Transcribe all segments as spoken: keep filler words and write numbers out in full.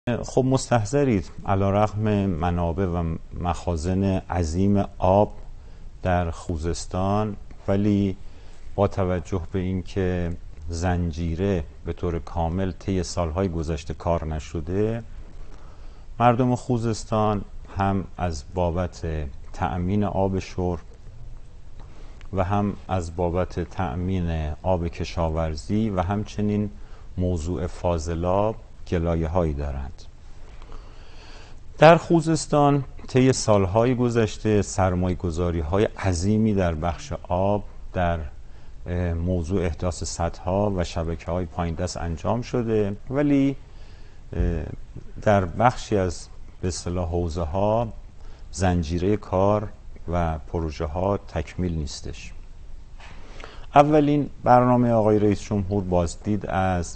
خب مستحضرید علیرغم منابع و مخازن عظیم آب در خوزستان، ولی با توجه به اینکه زنجیره به طور کامل طی سالهای گذشته کار نشده، مردم خوزستان هم از بابت تأمین آب شرب و هم از بابت تأمین آب کشاورزی و همچنین موضوع فاضلاب گلایه هایی دارند. در خوزستان طی سالهای گذشته سرمایه گذاری های عظیمی در بخش آب در موضوع احداث سدها و شبکه های پایین دست انجام شده، ولی در بخشی از به اصطلاح حوزه ها زنجیره کار و پروژه ها تکمیل نیستش. اولین برنامه آقای رئیس جمهور بازدید از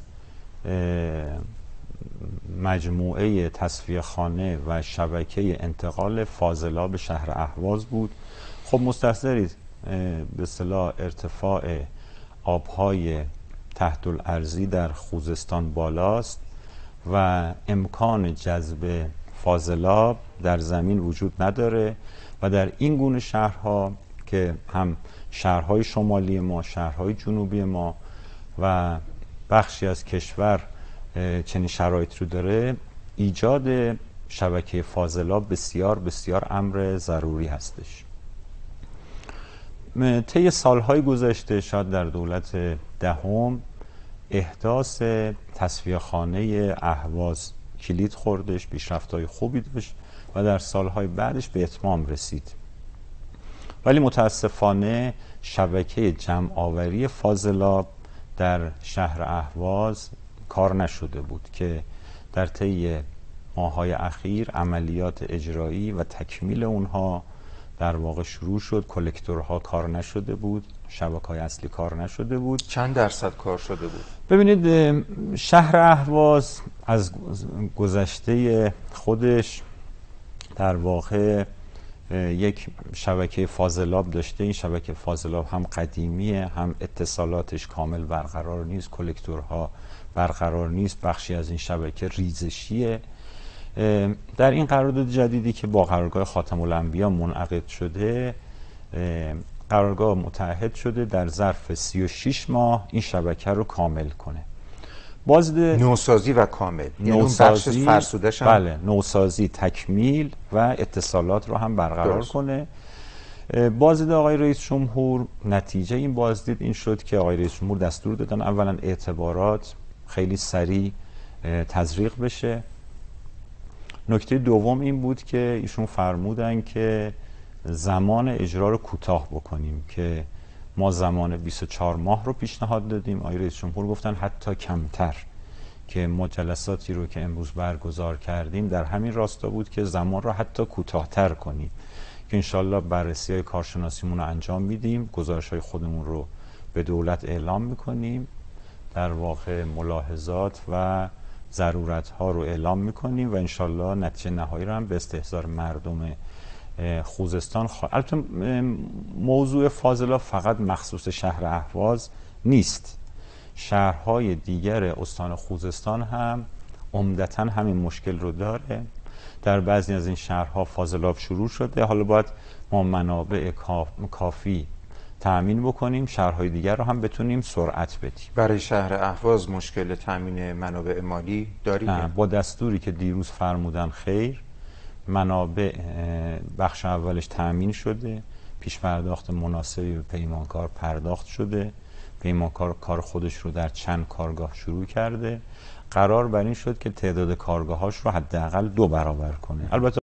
مجموعه تصفیه خانه و شبکه انتقال فاضلاب شهر اهواز بود. خب مستحضرید به اصطلاح ارتفاع آبهای تحت الارضی در خوزستان بالاست و امکان جذب فاضلاب در زمین وجود نداره و در این گونه شهرها که هم شهرهای شمالی ما، شهرهای جنوبی ما و بخشی از کشور چنین شرایط رو داره، ایجاد شبکه فاضلاب بسیار بسیار امر ضروری هستش. طی سالهای گذشته شاید در دولت دهم احداث تصفیه خانه اهواز کلید خوردش، پیشرفت‌های خوبی داشت و در سالهای بعدش به اتمام رسید، ولی متاسفانه شبکه جمع آوری فاضلاب در شهر اهواز کار نشده بود که در طی ماه‌های اخیر عملیات اجرایی و تکمیل اونها در واقع شروع شد. کلکتورها کار نشده بود، شبکه‌های اصلی کار نشده بود. چند درصد کار شده بود؟ ببینید شهر اهواز از گذشته خودش در واقع یک شبکه فاضلاب داشته. این شبکه فاضلاب هم قدیمیه، هم اتصالاتش کامل برقرار نیست، کلکتورها برقرار نیست، بخشی از این شبکه ریزشیه. در این قرارداد جدیدی که با قرارگاه خاتم الانبیا منعقد شده، قرارگاه متعهد شده در ظرف سی و شش ماه این شبکه رو کامل کنه. بازده نوسازی و کامل، یعنی اون بخش فرسودش هم بله، نوسازی، تکمیل و اتصالات رو هم برقرار درست. کنه. بازدید آقای رئیس جمهور، نتیجه این بازدید این شد که آقای رئیس جمهور دستور دادن اولا اعتبارات خیلی سریع تزریق بشه. نکته دوم این بود که ایشون فرمودن که زمان اجرا رو کوتاه بکنیم، که ما زمان بیست و چهار ماه رو پیشنهاد دادیم. آقای رئیس جمهور گفتن حتی کمتر، که ما جلساتی رو که امروز برگزار کردیم در همین راستا بود که زمان رو حتی کوتاه‌تر کنیم، که انشالله بررسی های کارشناسیمون رو انجام میدیم، گزارش های خودمون رو به دولت اعلام میکنیم، در واقع ملاحظات و ضرورت ها رو اعلام میکنیم و انشالله نتیجه نهایی رو هم به استحضار مردم خوزستان خواهد. البته موضوع فاضلاب فقط مخصوص شهر اهواز نیست، شهرهای دیگر استان خوزستان هم عمدتاً همین مشکل رو داره. در بعضی از این شهرها فاضلاب شروع شده، حالا باید ما منابع کافی تأمین بکنیم، شهرهای دیگر رو هم بتونیم سرعت بدیم. برای شهر اهواز مشکل تأمین منابع مالی دارید؟ نه، با دستوری که دیروز فرمودن خیر، منابع بخش اولش تأمین شده، پیش پرداخت مناسبی به پیمانکار پرداخت شده، پیمانکار کار خودش رو در چند کارگاه شروع کرده، قرار بر این شد که تعداد کارگاهاش رو حداقل دو برابر کنه. البته